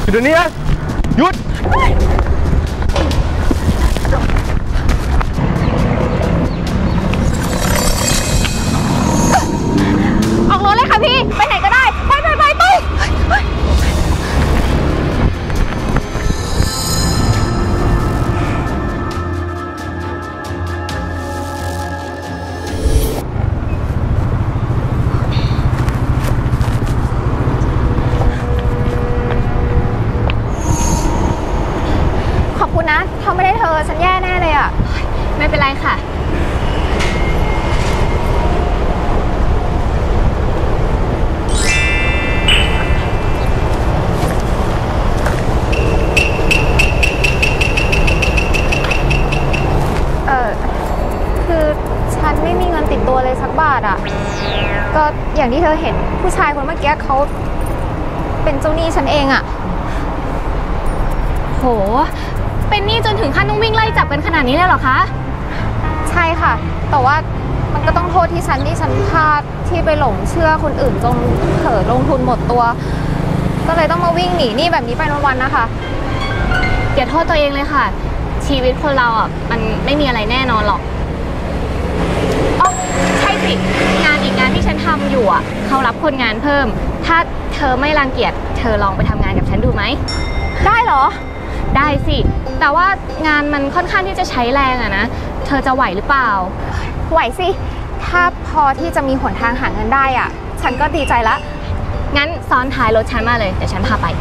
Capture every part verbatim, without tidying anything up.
หยุดเดี๋ยวนี้นะหยุดออกรถเลยค่ะพี่ไปไหนก็ได้ไปไปไปไปขอบคุณนะถ้าไม่ได้เธอฉันแย่แน่เลยอ่ะไม่เป็นไรค่ะเออคือฉันไม่มีเงินติดตัวเลยสักบาทอ่ะก็อย่างที่เธอเห็นผู้ชายคนเมื่อกี้เขาเป็นเจ้าหนี้ฉันเองอ่ะโหเป็นหนี้จนถึงขั้นต้องวิ่งไล่จับกันขนาดนี้เลยเหรอคะใช่ค่ะแต่ว่ามันก็ต้องโทษที่ฉันที่ฉันพลาดที่ไปหลงเชื่อคนอื่นจนเผลอลงทุนหมดตัวก็เลยต้องมาวิ่งหนีหนี้แบบนี้ไปวันๆนะคะอย่าโทษตัวเองเลยค่ะชีวิตคนเราอ่ะมันไม่มีอะไรแน่นอนหรอกอ๋อใช่สิงานอีกงานที่ฉันทำอยู่อ่ะเขารับคนงานเพิ่มถ้าเธอไม่รังเกียจเธอลองไปทำงานกับฉันดูไหมได้เหรอได้สิแต่ว่างานมันค่อนข้างที่จะใช้แรงอะนะเธอจะไหวหรือเปล่าไหวสิถ้าพอที่จะมีหนทางหาเงินได้อ่ะฉันก็ดีใจละงั้นซ้อนท้ายรถฉันมาเลยเดี๋ยวฉันพาไป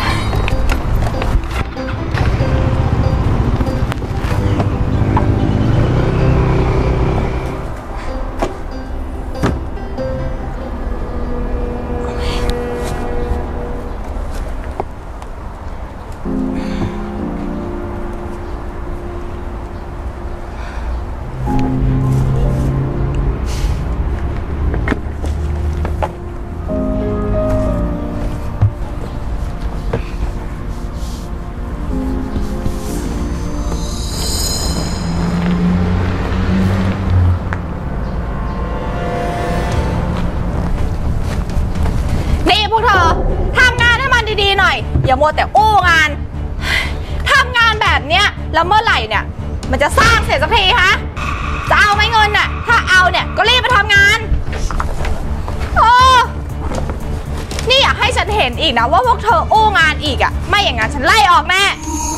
อย่ามัวแต่อู้งานทำงานแบบเนี้ยแล้วเมื่อไหร่เนี่ยมันจะสร้างเสร็จสักทีฮะจะเอาไหมเงินน่ะถ้าเอาเนี่ยก็รีบไปทำงานโอ้นี่อยากให้ฉันเห็นอีกนะว่าพวกเธออู้งานอีกอ่ะไม่อย่างนั้นฉันไล่ออกแน่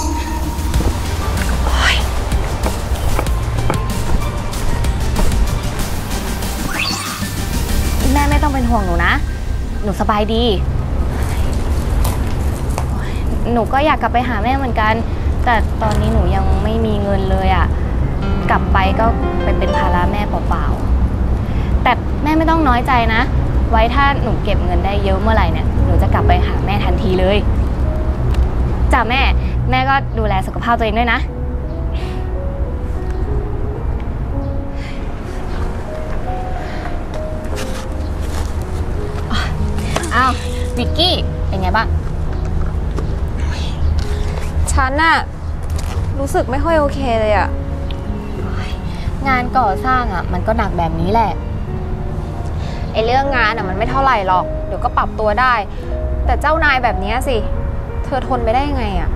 แม่ไม่ต้องเป็นห่วงหนูนะหนูสบายดีหนูก็อยากกลับไปหาแม่เหมือนกันแต่ตอนนี้หนูยังไม่มีเงินเลยอ่ะกลับไปก็ไปเป็นภาระแม่เปล่าๆแต่แม่ไม่ต้องน้อยใจนะไว้ถ้าหนูเก็บเงินได้เยอะเมื่อไหร่เนี่ยหนูจะกลับไปหาแม่ทันทีเลยจ้ะแม่แม่ก็ดูแลสุขภาพตัวเองด้วยนะอ้าววิกกี้เป็นไงบ้างฉันน่ะรู้สึกไม่ค่อยโอเคเลยอะงานก่อสร้างอะมันก็หนักแบบนี้แหละไอเรื่องงานอะมันไม่เท่าไหร่หรอกเดี๋ยวก็ปรับตัวได้แต่เจ้านายแบบนี้สิเธอทนไปได้ยังไงอะ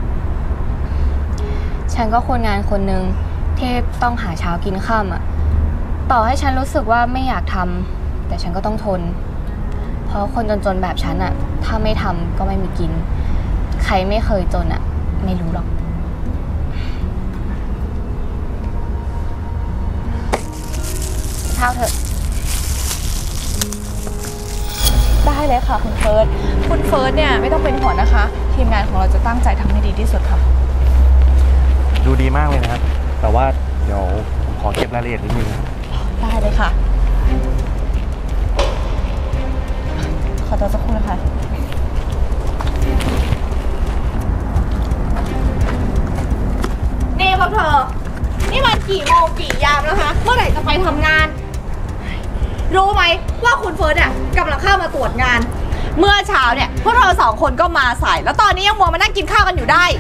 ฉันก็คนงานคนหนึ่งที่ต้องหาเช้ากินค่ำอะต่อให้ฉันรู้สึกว่าไม่อยากทำแต่ฉันก็ต้องทนเพราะคนจนๆแบบฉันอะถ้าไม่ทำก็ไม่มีกินใครไม่เคยจนอะไม่รู้หรอกข้าวเถอะได้เลยค่ะคุณเฟิร์สคุณเฟิร์สเนี่ยไม่ต้องเป็นห่วงนะคะทีมงานของเราจะตั้งใจทำให้ดีที่สุดค่ะดูดีมากเลยนะครับแต่ว่าเดี๋ยวผมขอเก็บรายละเอียดนิดนึงได้เลยค่ะขอตัวสักครู่นะคะนี่พวกเธอนี่มันกี่โมงกี่ยามแล้วคะเมื่อไหร่จะไปทำงานรู้ไหมว่าคุณเฟิร์สเนี่ยกำลังเข้ามาตรวจงานเมื่อเช้าเนี่ยพวกเราสองคนก็มาสายแล้วตอนนี้ยังมัวมานั่งกินข้าวกันอยู่ได้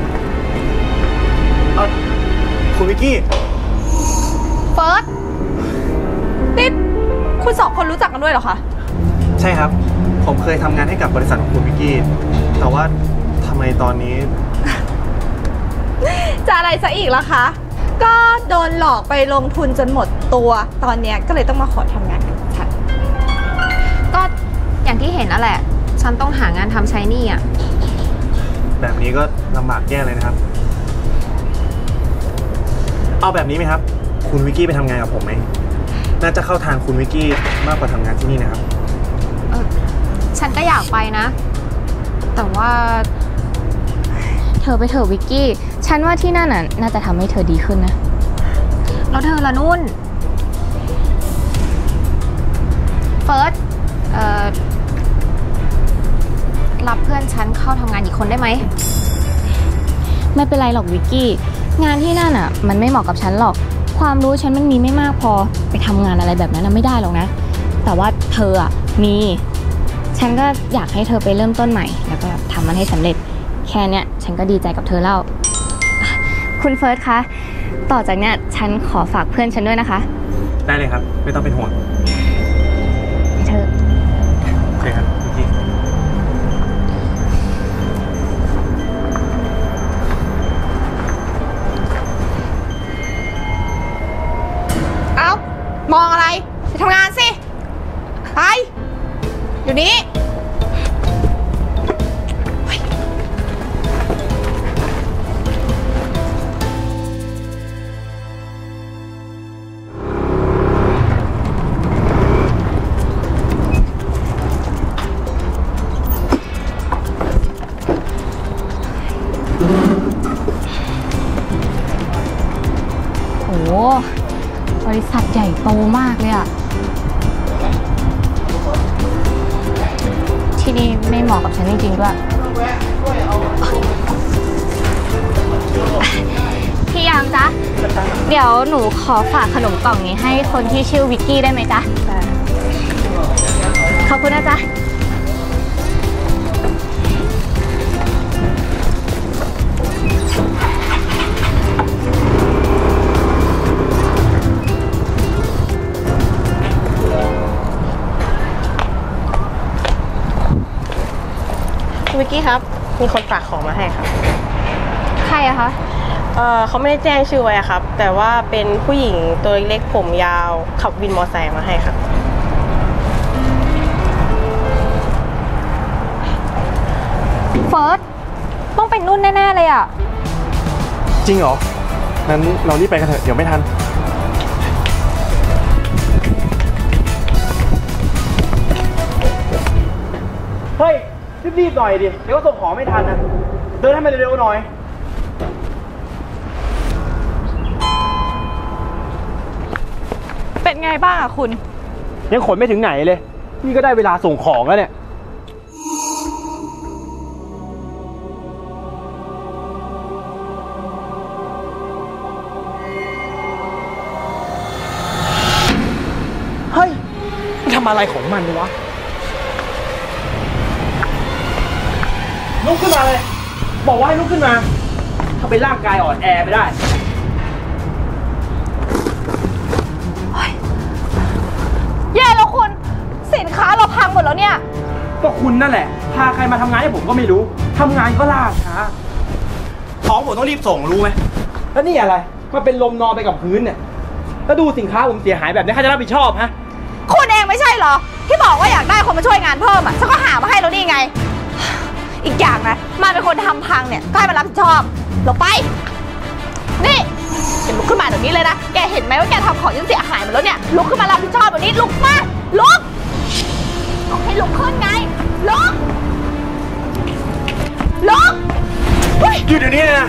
คุณวิกกี้เฟิร์สคุณสองคนรู้จักกันด้วยเหรอคะใช่ครับ ผมเคยทำงานให้กับบริษัทของคุณวิกกี้ แต่ว่าทำไมตอนนี้จะอะไรซะอีกล่ะคะ ก็โดนหลอกไปลงทุนจนหมดตัว ตอนเนี้ยก็เลยต้องมาขอทำงานกับฉันก็อย่างที่เห็นนั่นแหละ ฉันต้องหางานทำใช้หนี้อ่ะแบบนี้ก็ลำบากแย่เลยนะครับ เอาแบบนี้ไหมครับ คุณวิกกี้ไปทำงานกับผมไหม น่าจะเข้าทางคุณวิกกี้มากกว่าทำงานที่นี่นะครับเออฉันก็อยากไปนะ แต่ว่า เธอไปเถอะวิกกี้ ฉันว่าที่นั่นน่ะน่าจะทำให้เธอดีขึ้นนะ แล้วเธอละนุ่น เฟิร์ส เอ่อ รับเพื่อนฉันเข้าทำงานอีกคนได้ไหม ไม่เป็นไรหรอกวิกกี้ งานที่นั่นอ่ะ มันไม่เหมาะกับฉันหรอก ความรู้ฉันมันมีไม่มากพอไปทำงานอะไรแบบนั้นไม่ได้หรอกนะ แต่ว่าเธออ่ะมี ฉันก็อยากให้เธอไปเริ่มต้นใหม่แล้วก็ทำมันให้สำเร็จ แค่เนี้ยฉันก็ดีใจกับเธอแล้ว คุณเฟิร์สคะ ต่อจากเนี้ยฉันขอฝากเพื่อนฉันด้วยนะคะได้เลยครับ ไม่ต้องเป็นห่วงเธอโอเคครับวิกกี้เอ้า มองอะไร ไปทำงานสิ ไป อยู่นี้โอ้บริษัทใหญ่โตมากเลยอะที่นี่ไม่เหมาะกับฉันจริงๆด้วย พี่ยามจ๊ะ เดี๋ยวหนูขอฝากขนมกล่องนี้ให้คนที่ชื่อวิกกี้ได้ไหมจ๊ะ ขอบคุณนะจ๊ะวิกกี้ครับ มีคนฝากของมาให้ครับใครอะคะเอ่อเขาไม่ได้แจ้งชื่อไว้อะครับ แต่ว่าเป็นผู้หญิงตัวเล็กผมยาวขับวินมอเตอร์ไซค์มาให้ครับเฟิร์ส ต้องเป็นนุ่นแน่ๆเลยอะจริงเหรอ งั้นเรารีบไปกันเถอะ เดี๋ยวไม่ทัน เฮ้ย รีบๆหน่อยดิ เดี๋ยวก็ส่งของไม่ทันนะ เดินให้มันเร็วๆหน่อยเป็นไงบ้างอะคุณยังขนไม่ถึงไหนเลย นี่ก็ได้เวลาส่งของแล้วเนี่ย เฮ้ย มันทำอะไรของมันวะ ลุกขึ้นมาเลย บอกว่าให้ลุกขึ้นมา ถ้าเป็นร่างกายอ่อนแอไปได้แย่แล้วคุณ สินค้าเราพังหมดแล้วเนี่ยก็คุณนั่นแหละ พาใครมาทำงานให้ผมก็ไม่รู้ ทำงานก็ล่าช้า ของผมต้องรีบส่งรู้ไหม แล้วนี่อะไร มาเป็นลมนอนไปกับพื้นเนี่ย แล้วดูสินค้าผมเสียหายแบบนี้ใครจะรับผิดชอบฮะคุณเองไม่ใช่เหรอ ที่บอกว่าอยากได้คนมาช่วยงานเพิ่มอ่ะฉันก็หามาให้แล้วนี่ไง อีกอย่างนะมาเป็นคนทำพังเนี่ยก็ให้มารับผิดชอบลงไป นี่แกลุกขึ้นมาเดี๋ยวนี้เลยนะแกเห็นไหมว่าแกทำของยังเสียหายหมดแล้วเนี่ยลุกขึ้นมารับผิดชอบเดี๋ยวนี้ลุกมาลุกบอกให้ลุกขึ้นไงลุกลุกเฮ้ยหยุดเดี๋ยวนี้เลยนะ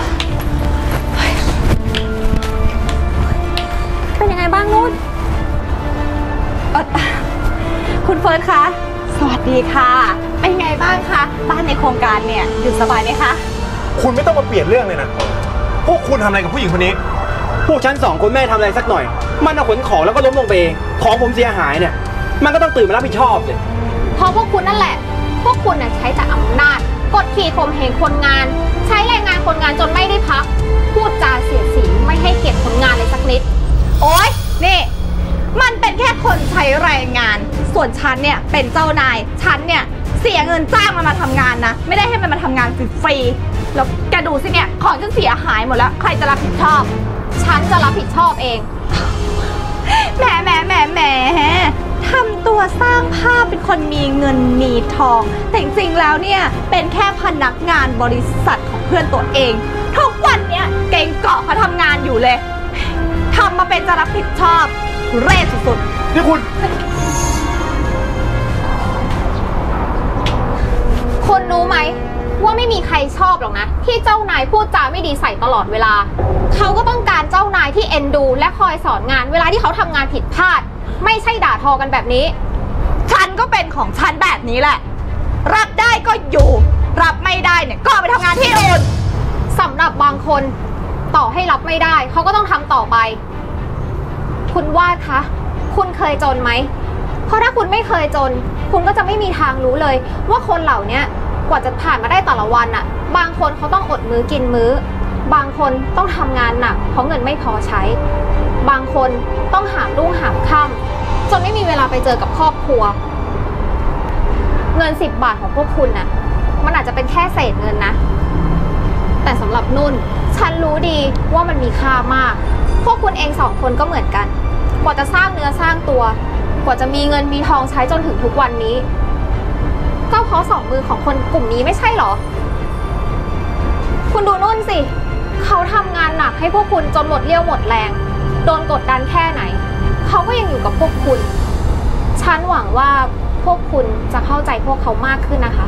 เป็นยังไงบ้างนุ่นเอ่อคุณเฟิร์นคะ สวัสดีค่ะ เป็นไงบ้างคะ บ้านในโครงการเนี่ยอยู่สบายไหมคะคุณไม่ต้องมาเปลี่ยนเรื่องเลยนะ พวกคุณทำอะไรกับผู้หญิงคนนี้ พวกฉันสองคนแม่ทำอะไรสักหน่อย มันเอาขนของแล้วก็ล้มลงไปเอง ของผมเสียหายเนี่ย มันก็ต้องตื่นมารับผิดชอบเลยเพราะพวกคุณนั่นแหละ พวกคุณน่ะใช้แต่อำนาจ กดขี่ข่มเหงคนงาน ใช้แรงงานคนงานจนไม่ได้พัก พูดจาเสียดสีไม่ให้เกียรติคนงานเลยสักนิดโอ๊ย นี่ มันเป็นแค่คนใช้แรงวนฉันเนี่ยเป็นเจ้านาย ฉันเนี่ยเสียเงินจ้างมันมาทำงานนะ ไม่ได้ให้มันมาทำงานฟรีๆแล้วแกดูสิเนี่ยของฉันเสียหายหมดแล้ว ใครจะรับผิดชอบฉันจะรับผิดชอบเองแหมแหมแหมแหมทำตัวสร้างภาพเป็นคนมีเงินมีทอง แต่จริงๆแล้วเนี่ยเป็นแค่พนักงานบริษัทของเพื่อนตัวเอง ทุกวันเนี่ยเก่งเกาะเขาทำงานอยู่เลยทำมาเป็นจะรับผิดชอบเร่สุดๆนี่คุณคุณรู้ไหมว่าไม่มีใครชอบหรอกนะที่เจ้านายพูดจาไม่ดีใส่ตลอดเวลาเขาก็ต้องการเจ้านายที่เอ็นดูและคอยสอนงานเวลาที่เขาทำงานผิดพลาดไม่ใช่ด่าทอกันแบบนี้ฉันก็เป็นของฉันแบบนี้แหละรับได้ก็อยู่รับไม่ได้เนี่ยก็ไปทำงานที่อื่นสำหรับบางคนต่อให้รับไม่ได้เขาก็ต้องทำต่อไปคุณวาดคะคุณเคยจนไหมเพราะถ้าคุณไม่เคยจนคุณก็จะไม่มีทางรู้เลยว่าคนเหล่านี้กว่าจะผ่านมาได้แต่ละวันอะบางคนเขาต้องอดมื้อกินมื้อบางคนต้องทำงานหนักเพราะเงินไม่พอใช้บางคนต้องหามรุ่งหามค่ำจนไม่มีเวลาไปเจอกับครอบครัวเงินสิบบาทของพวกคุณน่ะมันอาจจะเป็นแค่เศษเงินนะแต่สำหรับนุ่นฉันรู้ดีว่ามันมีค่ามากพวกคุณเองสองคนก็เหมือนกันกว่าจะสร้างเนื้อสร้างตัวกว่าจะมีเงินมีทองใช้จนถึงทุกวันนี้ก็เพราะสองมือของคนกลุ่มนี้ไม่ใช่หรอคุณดูนุ่นสิเขาทำงานหนักให้พวกคุณจนหมดเรี่ยวหมดแรงโดนกดดันแค่ไหนเขาก็ยังอยู่กับพวกคุณฉันหวังว่าพวกคุณจะเข้าใจพวกเขามากขึ้นนะคะ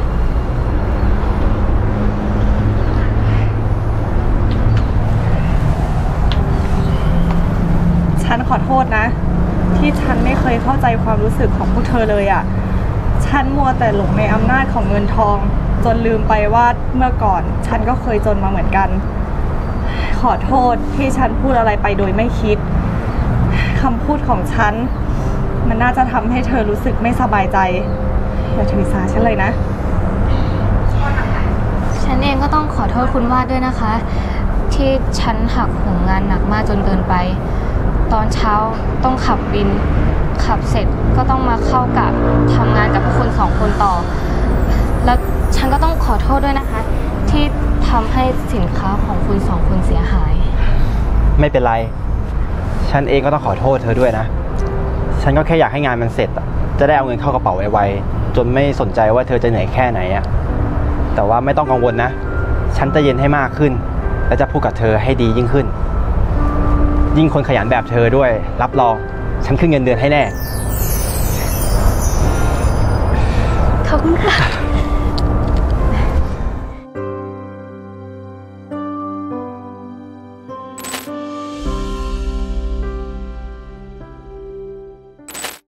ฉันขอโทษนะที่ฉันไม่เคยเข้าใจความรู้สึกของพวกเธอเลยอะ่ะฉันมัวแต่หลงในอำนาจของเงินทองจนลืมไปว่าเมื่อก่อนฉันก็เคยจนมาเหมือนกันขอโทษที่ฉันพูดอะไรไปโดยไม่คิดคำพูดของฉันมันน่าจะทำให้เธอรู้สึกไม่สบายใจอย่าถือสาฉันเลยนะฉันเองก็ต้องขอโทษคุณวาดด้วยนะคะที่ฉันหักโหมงานหนักมากจนเกินไปตอนเช้าต้องขับวินขับเสร็จก็ต้องมาเข้ากะทำงานกับพวกคุณสองคนต่อแล้วฉันก็ต้องขอโทษด้วยนะคะที่ทำให้สินค้าของคุณสองคนเสียหายไม่เป็นไรฉันเองก็ต้องขอโทษเธอด้วยนะฉันก็แค่อยากให้งานมันเสร็จอะจะได้เอาเงินเข้ากระเป๋าไวๆจนไม่สนใจว่าเธอจะเหนื่อยแค่ไหนอะแต่ว่าไม่ต้องกังวลนะฉันจะเย็นให้มากขึ้นและจะพูดกับเธอให้ดียิ่งขึ้นยิ่งคนขยันแบบเธอด้วยรับรองฉันขึ้นเงินเดือนให้แน่ขอบคุณค่ะ